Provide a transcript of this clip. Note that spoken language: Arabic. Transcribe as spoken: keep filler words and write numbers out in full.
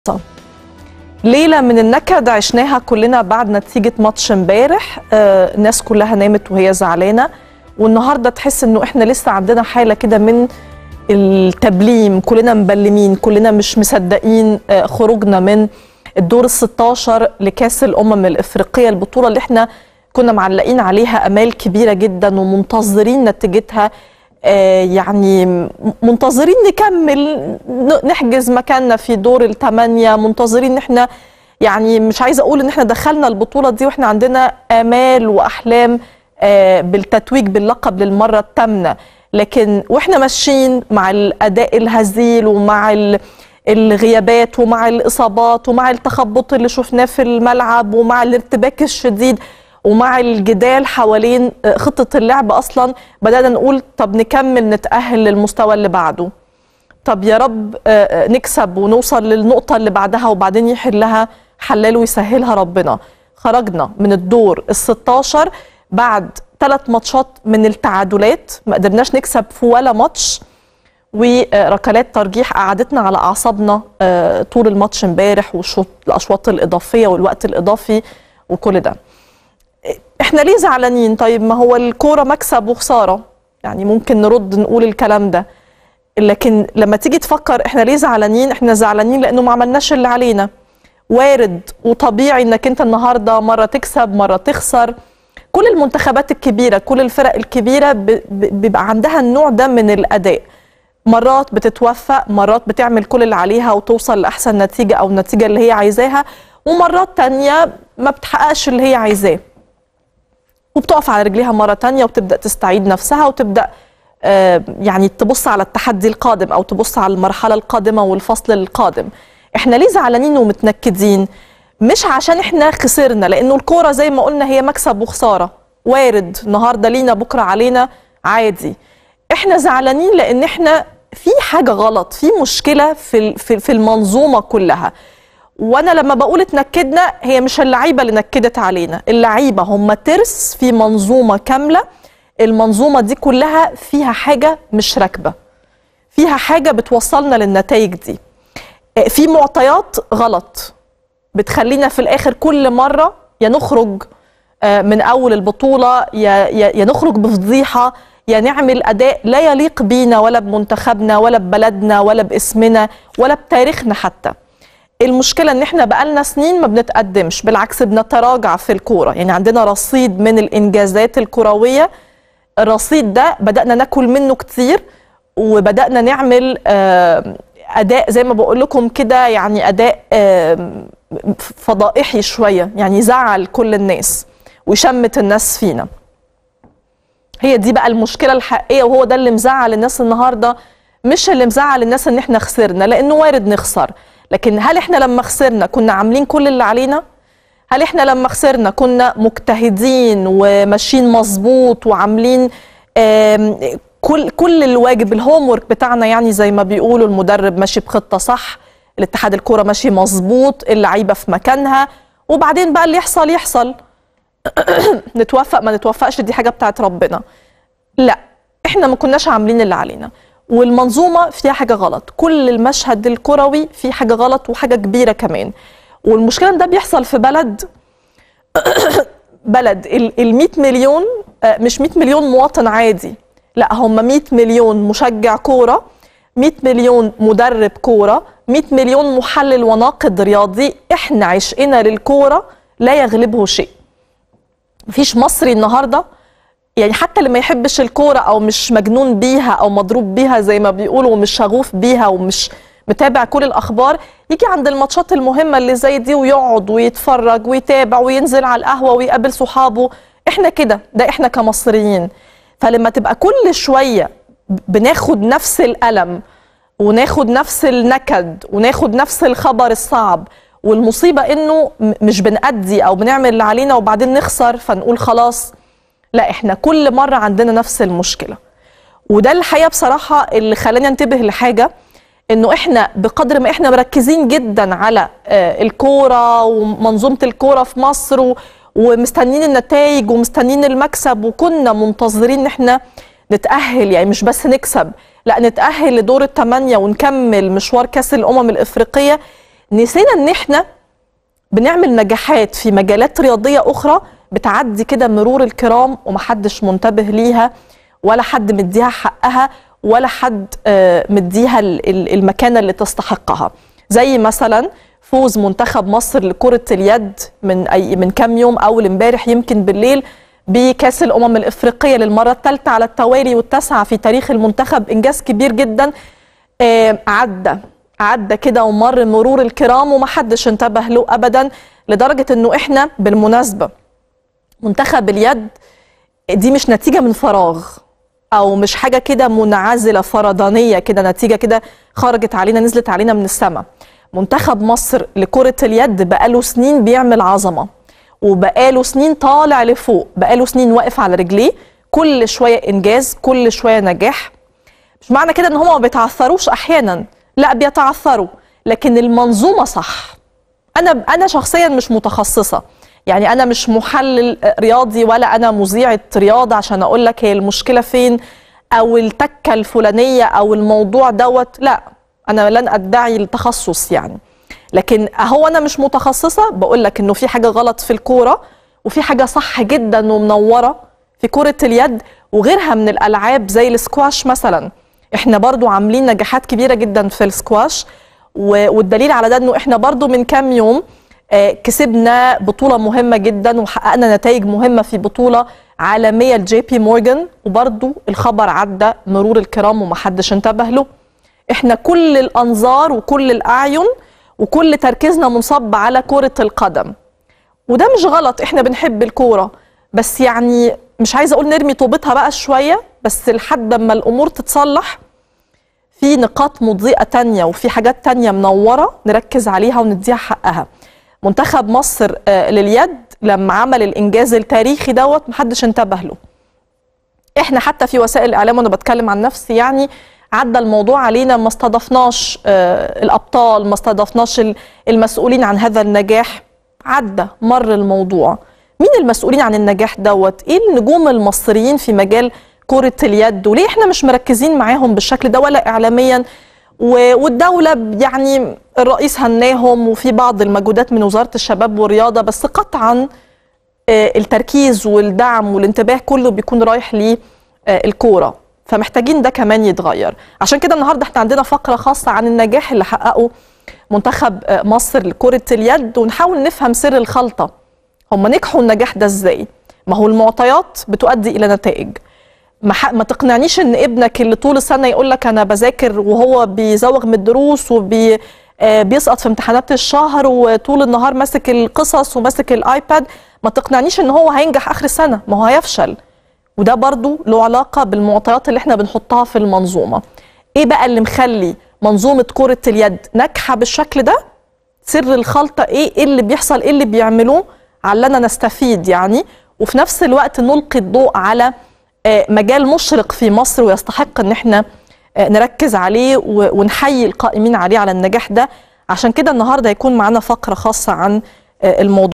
ليلة من النكد عشناها كلنا بعد نتيجة ماتش امبارح. آه الناس كلها نامت وهي زعلانة، والنهاردة تحس انه احنا لسه عندنا حالة كده من التبليم، كلنا مبلمين، كلنا مش مصدقين آه خروجنا من الدور الستاشر لكاس الأمم الإفريقية، البطولة اللي احنا كنا معلقين عليها أمال كبيرة جدا ومنتظرين نتيجتها. آه يعني منتظرين نكمل نحجز مكاننا في دور الثمانية، منتظرين ان احنا يعني مش عايزه اقول ان احنا دخلنا البطوله دي واحنا عندنا امال واحلام آه بالتتويج باللقب للمره الثامنه، لكن واحنا ماشيين مع الاداء الهزيل ومع الغيابات ومع الاصابات ومع التخبط اللي شفناه في الملعب ومع الارتباك الشديد ومع الجدال حوالين خطة اللعب، أصلا بدأنا نقول طب نكمل نتأهل للمستوى اللي بعده، طب يا رب نكسب ونوصل للنقطة اللي بعدها وبعدين يحلها حلال ويسهلها ربنا. خرجنا من الدور الستاشر بعد ثلاث ماتشات من التعادلات، ما قدرناش نكسب في ولا ماتش، وركلات ترجيح قعدتنا على أعصابنا طول الماتش امبارح والأشواط الإضافية والوقت الإضافي وكل ده. احنا ليه زعلانين؟ طيب ما هو الكوره مكسب وخساره، يعني ممكن نرد نقول الكلام ده، لكن لما تيجي تفكر احنا ليه زعلانين؟ احنا زعلانين لانه ما عملناش اللي علينا. وارد وطبيعي انك انت النهارده مره تكسب مره تخسر، كل المنتخبات الكبيره كل الفرق الكبيره بيبقى عندها النوع ده من الاداء، مرات بتتوفق، مرات بتعمل كل اللي عليها وتوصل لاحسن نتيجه او النتيجه اللي هي عايزاها، ومرات تانيه ما بتحققش اللي هي عايزاه وبتقف على رجليها مرة تانية وبتبدأ تستعيد نفسها وتبدأ آه يعني تبص على التحدي القادم أو تبص على المرحلة القادمة والفصل القادم. احنا ليه زعلانين ومتنكدين؟ مش عشان احنا خسرنا، لأنه الكورة زي ما قلنا هي مكسب وخسارة، وارد النهاردة لينا بكرة علينا عادي. احنا زعلانين لأن احنا في حاجة غلط، في مشكلة في في المنظومة كلها. وانا لما بقول اتنكدنا هي مش اللعيبه اللي نكدت علينا، اللعيبه هم ترس في منظومه كامله، المنظومه دي كلها فيها حاجه مش راكبه، فيها حاجه بتوصلنا للنتائج دي، في معطيات غلط بتخلينا في الاخر كل مره يا نخرج من اول البطوله يا يا نخرج بفضيحه، يا نعمل اداء لا يليق بينا ولا بمنتخبنا ولا ببلدنا ولا باسمنا ولا بتاريخنا حتى. المشكلة ان احنا بقالنا سنين ما بنتقدمش، بالعكس بنتراجع في الكورة، يعني عندنا رصيد من الانجازات الكروية، الرصيد ده بدأنا ناكل منه كتير وبدأنا نعمل اداء زي ما بقول لكم كده، يعني اداء فضائحي شوية، يعني يزعل كل الناس ويشمت الناس فينا. هي دي بقى المشكلة الحقيقية، وهو ده اللي مزعل الناس النهاردة، مش اللي مزعل الناس ان احنا خسرنا، لانه وارد نخسر، لكن هل احنا لما خسرنا كنا عاملين كل اللي علينا؟ هل احنا لما خسرنا كنا مجتهدين وماشيين مظبوط وعاملين كل كل الواجب الهوم ورك بتاعنا، يعني زي ما بيقولوا المدرب ماشي بخطة صح، الاتحاد الكرة ماشي مظبوط، اللعيبة في مكانها، وبعدين بقى اللي يحصل يحصل نتوفق ما نتوفقش دي حاجة بتاعت ربنا. لا، احنا ما كناش عاملين اللي علينا، والمنظومة فيها حاجة غلط، كل المشهد الكروي فيه حاجة غلط وحاجة كبيرة كمان. والمشكلة ان ده بيحصل في بلد بلد ال مئة مليون، مش مئة مليون مواطن عادي، لا هم مئة مليون مشجع كورة، مئة مليون مدرب كورة، مئة مليون محلل وناقد رياضي، احنا عشقنا للكورة لا يغلبه شيء. مفيش مصري النهارده يعني حتى اللي ما يحبش الكورة أو مش مجنون بيها أو مضروب بيها زي ما بيقولوا ومش شغوف بيها ومش متابع كل الأخبار، يجي عند الماتشات المهمة اللي زي دي ويقعد ويتفرج ويتابع وينزل على القهوة ويقابل صحابه. إحنا كده، ده إحنا كمصريين. فلما تبقى كل شوية بناخد نفس الألم وناخد نفس النكد وناخد نفس الخبر الصعب، والمصيبة إنه مش بنأدي أو بنعمل اللي علينا وبعدين نخسر فنقول خلاص، لا احنا كل مرة عندنا نفس المشكلة. وده الحقيقة بصراحة اللي خلاني انتبه لحاجة، انه احنا بقدر ما احنا مركزين جدا على الكورة ومنظومة الكورة في مصر ومستنين النتائج ومستنين المكسب، وكنا منتظرين ان احنا نتأهل، يعني مش بس نكسب، لا نتأهل لدور الثمانية ونكمل مشوار كاس الأمم الإفريقية. نسينا ان احنا بنعمل نجاحات في مجالات رياضيه اخرى بتعدي كده مرور الكرام ومحدش منتبه ليها، ولا حد مديها حقها، ولا حد مديها المكانه اللي تستحقها. زي مثلا فوز منتخب مصر لكره اليد من اي من كام يوم، اول امبارح يمكن بالليل، بكاس الامم الافريقيه للمره الثالثه على التوالي والتاسعه في تاريخ المنتخب. انجاز كبير جدا. عدى عدى كده ومر مرور الكرام ومحدش انتبه له ابدا، لدرجه انه احنا بالمناسبه منتخب اليد دي مش نتيجه من فراغ، او مش حاجه كده منعزله فردانيه كده، نتيجه كده خرجت علينا نزلت علينا من السماء. منتخب مصر لكره اليد بقاله سنين بيعمل عظمه، وبقاله سنين طالع لفوق، بقاله سنين واقف على رجليه، كل شويه انجاز، كل شويه نجاح. مش معنى كده ان هم ما بيتعثروش احيانا، لا بيتعثروا، لكن المنظومه صح. انا انا شخصيا مش متخصصه، يعني انا مش محلل رياضي ولا انا مذيعه رياضه عشان اقول لك هي المشكله فين او التكه الفلانيه او الموضوع دوت، لا انا لن ادعي التخصص يعني. لكن اهو انا مش متخصصه، بقول لك انه في حاجه غلط في الكوره وفي حاجه صح جدا ومنوره في كره اليد وغيرها من الالعاب زي السكواش مثلا. احنا برضو عاملين نجاحات كبيره جدا في السكواش، والدليل على ده انه احنا برضو من كام يوم كسبنا بطوله مهمه جدا وحققنا نتائج مهمه في بطوله عالميه لجي بي مورجان، وبرضو الخبر عدى مرور الكرام ومحدش انتبه له. احنا كل الانظار وكل الاعين وكل تركيزنا منصب على كره القدم، وده مش غلط، احنا بنحب الكوره، بس يعني مش عايزه اقول نرمي طوبتها بقى شويه، بس لحد ما الامور تتصلح في نقاط مضيئه تانية وفي حاجات تانية منوره نركز عليها ونديها حقها. منتخب مصر لليد لما عمل الانجاز التاريخي دوت محدش انتبه له. احنا حتى في وسائل الاعلام، وانا بتكلم عن نفسي يعني، عدى الموضوع علينا، ما استضفناش الابطال، ما استضفناش المسؤولين عن هذا النجاح، عدى مر الموضوع. مين المسؤولين عن النجاح دوت؟ ايه النجوم المصريين في مجال كرة اليد، وليه احنا مش مركزين معاهم بالشكل ده ولا اعلاميا؟ والدولة يعني الرئيس هناهم وفي بعض المجهودات من وزارة الشباب والرياضة، بس قطعا التركيز والدعم والانتباه كله بيكون رايح للكورة، فمحتاجين ده كمان يتغير. عشان كده النهارده احنا عندنا فقرة خاصة عن النجاح اللي حققه منتخب مصر لكرة اليد، ونحاول نفهم سر الخلطة، هم نجحوا النجاح ده ازاي؟ ما هو المعطيات بتؤدي الى نتائج. ما, ما تقنعنيش ان ابنك اللي طول السنه يقول لك انا بذاكر وهو بيزوغ من الدروس وبيسقط في امتحانات الشهر وطول النهار ماسك القصص وماسك الايباد، ما تقنعنيش ان هو هينجح اخر السنه، ما هو هيفشل. وده برضو له علاقه بالمعطيات اللي احنا بنحطها في المنظومه. ايه بقى اللي مخلي منظومه كره اليد ناجحه بالشكل ده؟ سر الخلطه ايه؟ ايه اللي بيحصل؟ ايه اللي بيعملوه علنا نستفيد يعني، وفي نفس الوقت نلقي الضوء على مجال مشرق في مصر ويستحق ان احنا نركز عليه ونحيي القائمين عليه على النجاح ده. عشان كده النهارده هيكون معانا فقره خاصه عن الموضوع.